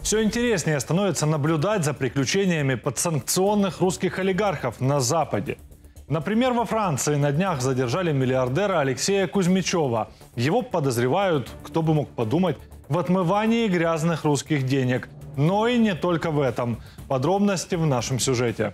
Все интереснее становится наблюдать за приключениями подсанкционных русских олигархов на Западе. Например, во Франции на днях задержали миллиардера Алексея Кузьмичева. Его подозревают, кто бы мог подумать, в отмывании грязных русских денег. Но и не только в этом. Подробности в нашем сюжете.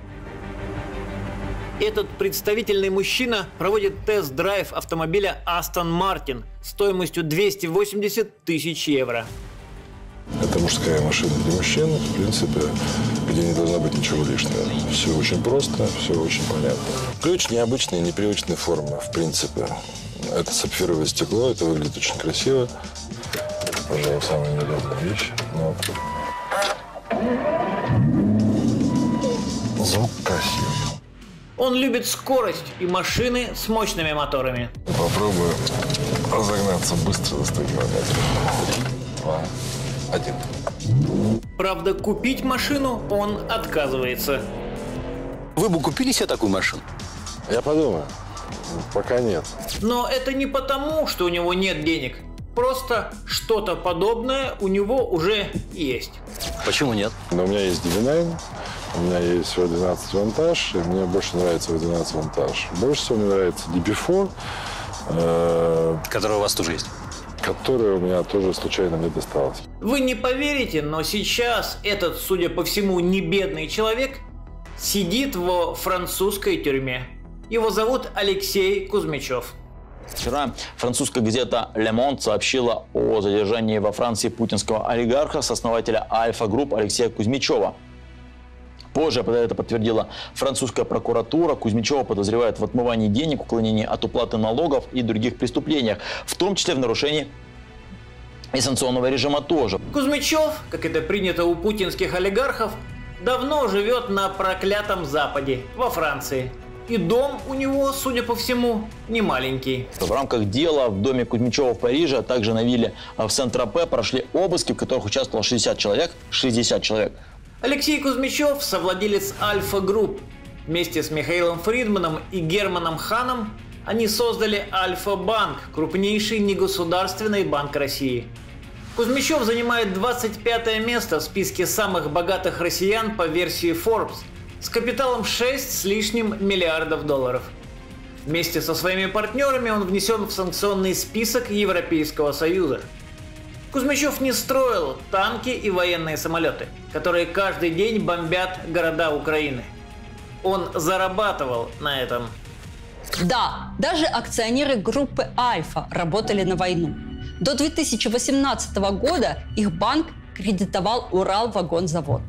Этот представительный мужчина проводит тест-драйв автомобиля Aston Martin стоимостью 280 тысяч евро. Это мужская машина для мужчин, в принципе, где не должно быть ничего лишнего. Все очень просто, все очень понятно. Ключ необычной, непривычной формы, в принципе. Это сапфировое стекло, это выглядит очень красиво. Это, пожалуй, самая неудобная вещь. Но... звук красивый. Он любит скорость и машины с мощными моторами. Попробую разогнаться быстро до 100 километров. 3, 2, 1. Правда, купить машину он отказывается. Вы бы купили себе такую машину? Я подумаю. Пока нет. Но это не потому, что у него нет денег. Просто что-то подобное у него уже есть. Почему нет? Но у меня есть D9, у меня есть V12 вантаж, и мне больше нравится V12 вантаж. Больше всего мне нравится DB4, Которая у вас тоже есть. которая у меня тоже случайно мне досталась. Вы не поверите, но сейчас этот, судя по всему, не бедный человек сидит во французской тюрьме. Его зовут Алексей Кузьмичев. Вчера французская газета «Le Monde» сообщила о задержании во Франции путинского олигарха, сооснователя Альфа-групп Алексея Кузьмичева. Позже это подтвердила французская прокуратура. Кузьмичева подозревают в отмывании денег, уклонении от уплаты налогов и других преступлениях, в том числе в нарушении и санкционного режима тоже. Кузьмичев, как это принято у путинских олигархов, давно живет на проклятом Западе, во Франции. И дом у него, судя по всему, не маленький. В рамках дела в доме Кузьмичева в Париже, а также на вилле в Сен-Тропе прошли обыски, в которых участвовало 60 человек. 60 человек. Алексей Кузьмичев – совладелец Альфа-групп. Вместе с Михаилом Фридманом и Германом Ханом они создали Альфа-банк, крупнейший негосударственный банк России. Кузьмичев занимает 25 место в списке самых богатых россиян по версии Forbes с капиталом 6 с лишним миллиардов долларов. Вместе со своими партнерами он внесен в санкционный список Европейского Союза. Кузьмичев не строил танки и военные самолеты, которые каждый день бомбят города Украины. Он зарабатывал на этом. Да, даже акционеры группы «Альфа» работали на войну. До 2018 года их банк кредитовал Уралвагонзавод.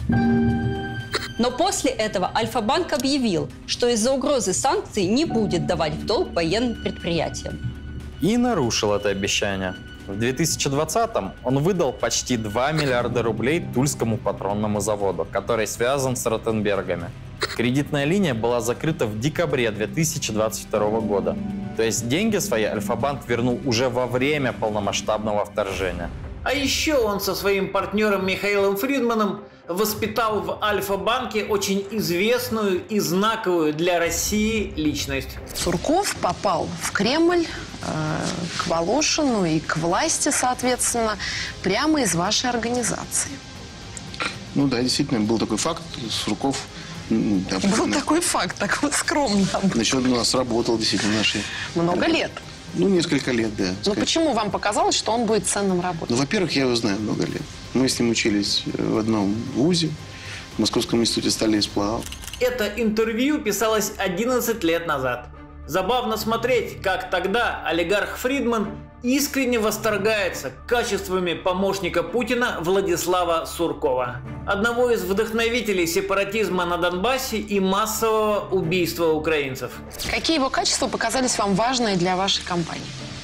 Но после этого Альфа-банк объявил, что из-за угрозы санкций не будет давать в долг военным предприятиям. И нарушил это обещание. В 2020-м он выдал почти 2 миллиарда рублей Тульскому патронному заводу, который связан с Ротенбергами. Кредитная линия была закрыта в декабре 2022 года. То есть деньги свои Альфа-банк вернул уже во время полномасштабного вторжения. А еще он со своим партнером Михаилом Фридманом воспитал в Альфа-банке очень известную и знаковую для России личность. Сурков попал в Кремль, к Волошину и к власти, соответственно, прямо из вашей организации. Ну да, действительно, был такой факт. Сурков... Был такой факт, так вот скромно. Значит, он у нас работал действительно наши... Много лет. Ну, несколько лет, да. Но почему вам показалось, что он будет ценным работником? Ну, во-первых, я его знаю много лет. Мы с ним учились в одном вузе, в Московском институте стали и сплава. Это интервью писалось 11 лет назад. Забавно смотреть, как тогда олигарх Фридман искренне восторгается качествами помощника Путина Владислава Суркова, одного из вдохновителей сепаратизма на Донбассе и массового убийства украинцев. Какие его качества показались вам важные для вашей компании?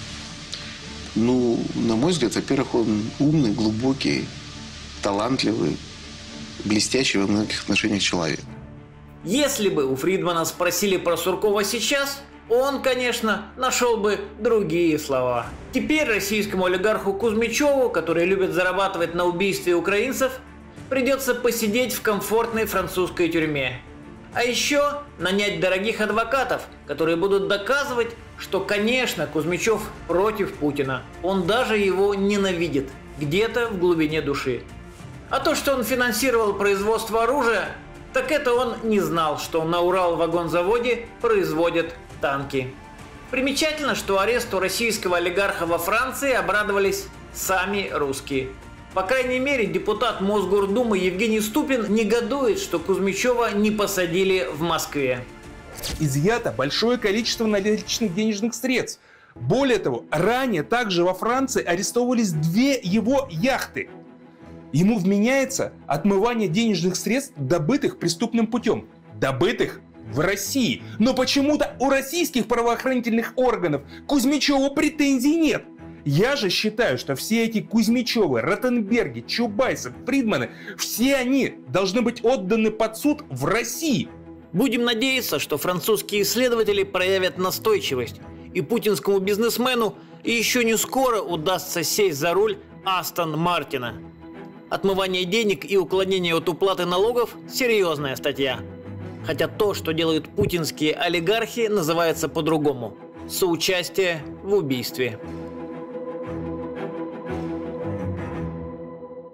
Ну, на мой взгляд, во-первых, он умный, глубокий, талантливый, блестящий во многих отношениях человек. Если бы у Фридмана спросили про Суркова сейчас, он, конечно, нашел бы другие слова. Теперь российскому олигарху Кузьмичеву, который любит зарабатывать на убийстве украинцев, придется посидеть в комфортной французской тюрьме. А еще нанять дорогих адвокатов, которые будут доказывать, что, конечно, Кузьмичев против Путина. Он даже его ненавидит, где-то в глубине души. А то, что он финансировал производство оружия, так это он не знал, что на Уралвагонзаводе производят танки. Примечательно, что аресту российского олигарха во Франции обрадовались сами русские. По крайней мере, депутат Мосгордумы Евгений Ступин негодует, что Кузьмичева не посадили в Москве. Изъято большое количество наличных денежных средств. Более того, ранее также во Франции арестовывались 2 его яхты. Ему вменяется отмывание денежных средств, добытых преступным путем. Добытых в России. Но почему-то у российских правоохранительных органов к Кузьмичеву претензий нет. Я же считаю, что все эти Кузьмичевы, Ротенберги, Чубайсы, Фридманы, все они должны быть отданы под суд в России. Будем надеяться, что французские исследователи проявят настойчивость, и путинскому бизнесмену еще не скоро удастся сесть за руль Астон Мартина. Отмывание денег и уклонение от уплаты налогов – серьезная статья. Хотя то, что делают путинские олигархи, называется по-другому – соучастие в убийстве.